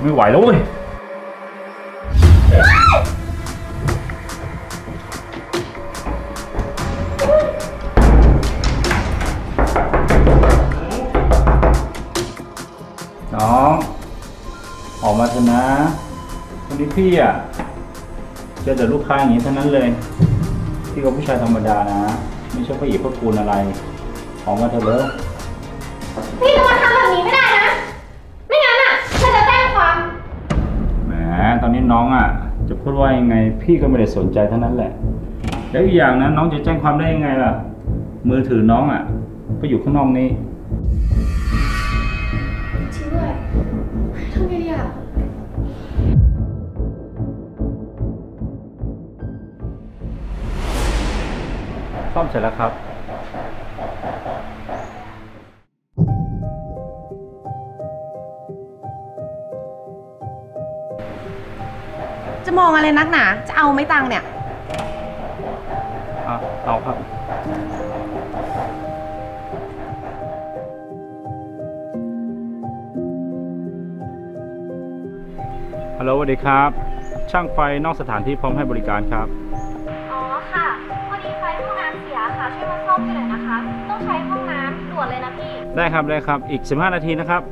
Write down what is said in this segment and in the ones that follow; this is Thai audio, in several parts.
ไม่ไหวแล้วเว้ยน้องออกมาเถอะนะวันนี้พี่เจอแต่ลูกค้าอย่างนี้เท่านั้นเลยพี่ก็ผู้ชายธรรมดานะไม่ใช่พระเอกพระกูลอะไรออกมาเถอะเลยพี่จะมาทำแบบนี้ไม่ได้นะไม่งั้นฉันจะแจ้งความแหมตอนนี้น้องจะพูดว่ายังไงพี่ก็ไม่ได้สนใจเท่านั้นแหละแล้วอีกอย่างนะน้องจะแจ้งความได้ยังไงล่ะมือถือน้องก็อยู่ข้างนอกนี้จริงด้วยทำไงดีซ่อมเสร็จแล้วครับจะมองอะไรนักหนาจะเอาไม่ตังเนี่ยเอาครับฮัลโหลสวัสดีครับช่างไฟนอกสถานที่พร้อมให้บริการครับอ๋อค่ะพอดีไฟห้องน้ำเสียค่ะช่วยมาซ่อมกันหน่อยนะคะต้องใช้ห้องน้ำด่วนเลยนะพี่ได้ครับอีก15 นาทีนะครับ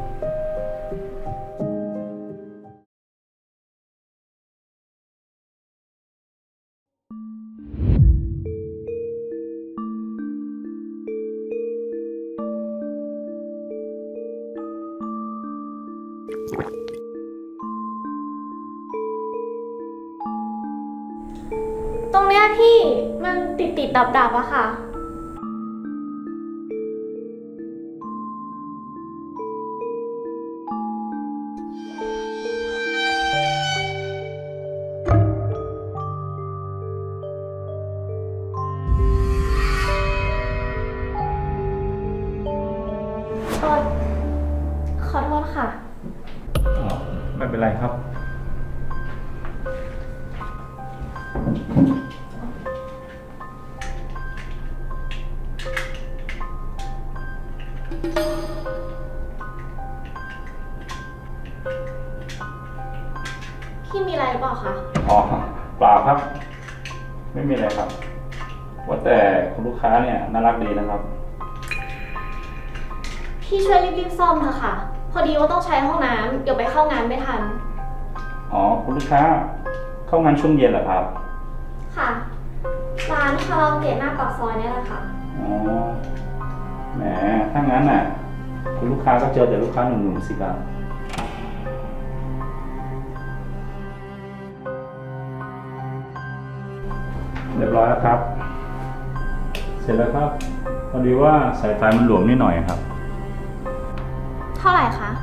ตรงเนี้ยพี่มันติดดับอะค่ะขอโทษค่ะไม่เป็นไรครับพี่มีอะไรหรือเปล่าคะเปล่าครับไม่มีอะไรครับว่าแต่คุณลูกค้าเนี่ยน่ารักดีนะครับพี่ช่วยรีบซ่อมเถอะค่ะพอดีว่าต้องใช้ห้องน้ำเดี๋ยวไปเข้างานไม่ทันคุณลูกค้าเข้างานช่วงเย็นเหรอครับค่ะร้านคาราโอเกะหน้าปากซอยนี่แหละค่ะแหมถ้างั้นคุณลูกค้าก็เจอแต่ลูกค้าหนุ่มๆสิครับเรียบร้อยแล้วครับเสร็จแล้วครับพอดีว่าสายไฟมันหลวมนิดหน่อยครับเท่าไหร่คะ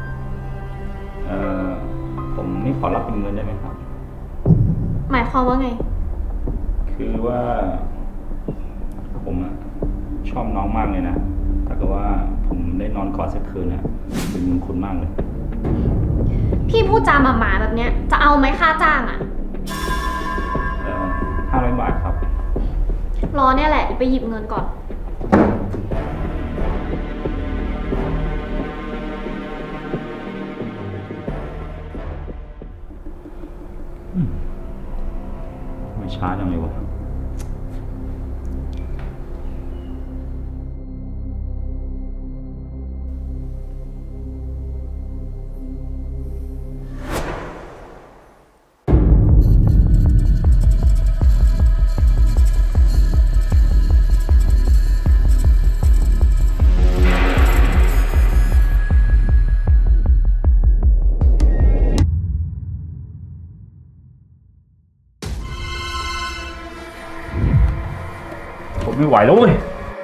ผมนี่ขอรับเป็นเงินได้ไหมครับหมายความว่าไงคือว่าผมชอบน้องมากเลยนะถ้าเกิดว่าผมได้นอนกอดสักคืนเป็นบุญคุณมากเลยพี่พูดจาหมาแบบเนี้ยจะเอาไหมค่าจ้าง 500 บาทครับรอเนี่ยแหละไปหยิบเงินก่อนไม่ช้าจังเลยวะผมไม่ไหวแล้วเว้ย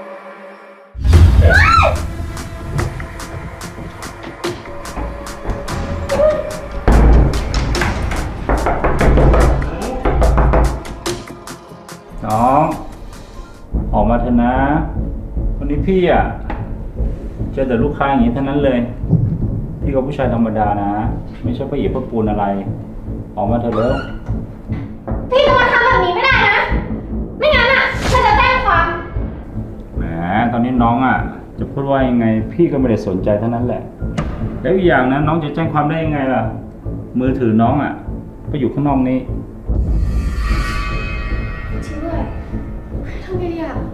น้องออกมาเถอะนะวันนี้พี่เจอแต่ลูกค้าอย่างนี้เท่านั้นเลยพี่ก็ผู้ชายธรรมดานะไม่ใช่พระเอกพระกูลอะไรออกมาเถอะเลยพี่จะมาทำแบบนี้ไม่ได้นะไม่งั้นฉันจะแจ้งความแหมตอนนี้น้องจะพูดว่ายังไงพี่ก็ไม่ได้สนใจเท่านั้นแหละแล้วอีกอย่างนะน้องจะแจ้งความได้ยังไงล่ะมือถือน้องอ่ะก็อยู่ข้างนอกนี้จริงด้วยทำไงดีอ่ะ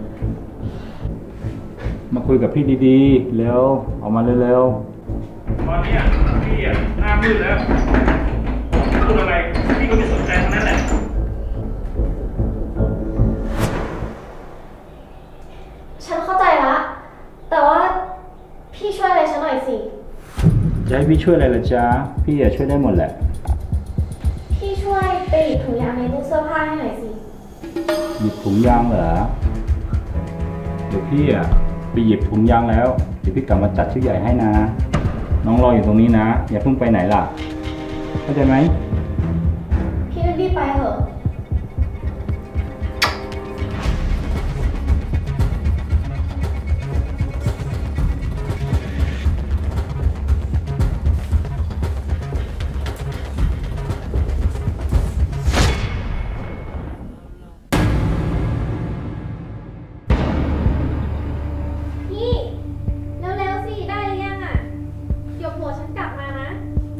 มาคุยกับพี่ดีๆแล้วออกมาเร็วๆตอนนี้พี่อ่ะหน้ามืดแล้วพูดอะไรพี่ก็ไม่สนใจทั้งนั้นแหละฉันเข้าใจละแต่ว่าพี่ช่วยอะไรฉันหน่อยสิจะให้พี่ช่วยอะไรล่ะจ๊ะพี่อ่ะช่วยได้หมดแหละพี่ช่วยไปหยิบถุงยางในตู้เสื้อผ้าให้หน่อยสิหยิบถุงยางเหรอเดี๋ยวพี่อ่ะไปหยิบถุงยางแล้วเดี๋ยวพี่กลับมาจัดชุดใหญ่ให้นะ น้องรออยู่ตรงนี้นะอย่าเพิ่งไปไหนล่ะเข้าใจไหมพี่รีบไปเถอะ พี่เร็วๆสิได้หรือยังอ่ะเดี๋ยวผัวฉันกลับมานะ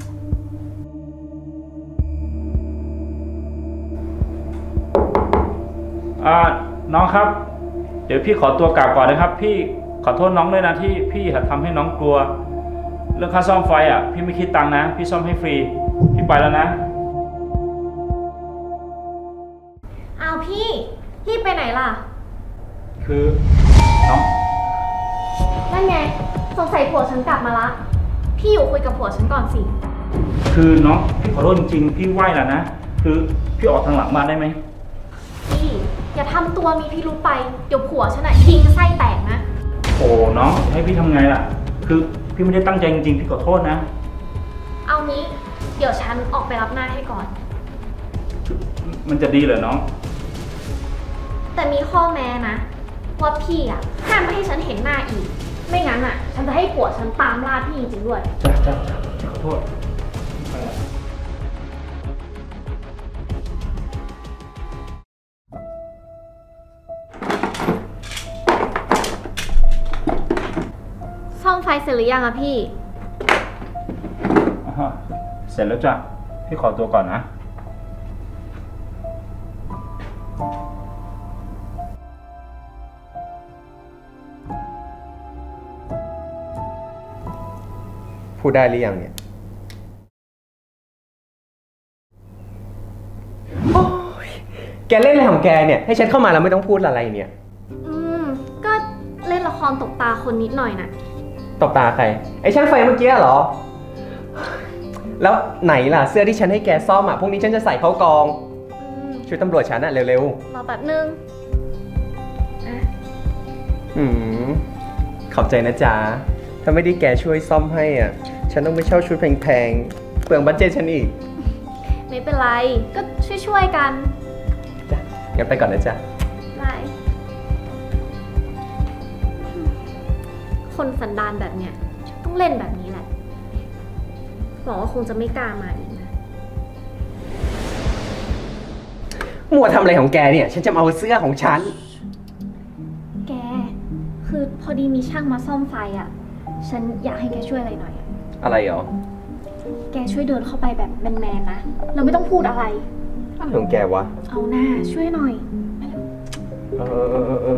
น้องครับ เดี๋ยวพี่ขอตัวกลับก่อนนะครับ พี่ขอโทษน้องด้วยนะที่พี่ทำให้น้องกลัว เรื่องค่าซ่อมไฟอ่ะพี่ไม่คิดตังค์นะพี่ซ่อมให้ฟรีพี่ไปแล้วนะอ้าวพี่รีบไปไหนล่ะคือน้องนั่นไงสงสัยผัวฉันกลับมาละ พี่อยู่คุยกับผัวฉันก่อนสิคือน้องพี่ขอโทษจริงๆพี่ไหว้แล้วนะคือพี่ออกทางหลังมาได้ไหมพี่อย่าทำตัวมีพิรุธไป เดี๋ยวผัวฉันอะยิงไส้แตกนะโอ้น้องให้พี่ทำไงล่ะ คือพี่ไม่ได้ตั้งใจจริงๆพี่ขอโทษนะเอานี้เดี๋ยวฉันออกไปรับหน้าให้ก่อนมันจะดีเหรอน้องแต่มีข้อแม้นะว่าพี่อะห้ามไม่ให้ฉันเห็นหน้าอีก ไม่งั้นอะฉันจะให้ผัวฉันตามล่าพี่จริงๆด้วยจ้าขอโทษไปละซ่อมไฟเสร็จหรือยังอะพี่อ่าฮะเสร็จแล้วจ้ะพี่ขอตัวก่อนนะพูดได้หรือยังเนี่ยโอ้ยแกเล่นอะไรของแกเนี่ย ให้ฉันเข้ามาแล้วไม่ต้องพูดอะไรเนี่ยก็เล่นละครตบตาคนนิดหน่อยนะตบตาใคร ไอ้ช่างไฟเมื่อกี้เหรอ แล้วไหนล่ะเสื้อที่ฉันให้แกซ่อมอ่ะ พวกนี้ฉันจะใส่เข้ากองช่วยตำรวจฉันอ่ะเร็วรอแป๊บนึงอ่ะๆขอบใจนะจ๊ะ ถ้าไม่ได้แกช่วยซ่อมให้อ่ะ ฉันต้องไปเช่าชุดแพงๆ เปลืองบัดเจ็ตฉันอีกไม่เป็นไร ก็ช่วยๆกันจ้ะงั้นไปก่อนนะจ๊ะบาย คนสันดานแบบเนี้ยต้องเล่นแบบนี้แหละหวังว่าคงจะไม่กล้ามาอีกนะมัวทำอะไรของแกเนี่ย ฉันจะมาเอาเสื้อของฉันแก คือพอดีมีช่างมาซ่อมไฟอ่ะ ฉันอยากให้แกช่วยอะไรหน่อยอะอะไรหรอแกช่วยเดินเข้าไปแบบแมนๆนะ เราไม่ต้องพูดอะไรอะไรของแกวะเอาหน้าช่วยหน่อยเออ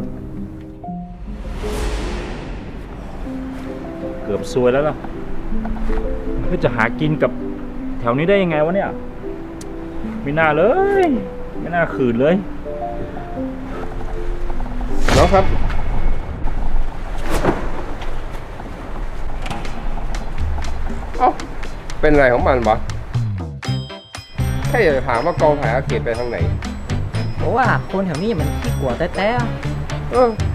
เกือบซวยแล้วล่ะเพื่อจะหากินกับแถวนี้ได้ยังไงวะเนี่ยไม่น่าเลยไม่น่าขืนเลยน้องครับเอ้าเป็นอะไรของมันวะแค่อยากจะถามว่ากองถ่ายอาเขตไปทางไหนเพราะว่าคนแถวนี้มันขี้กลัวแต้ๆเออ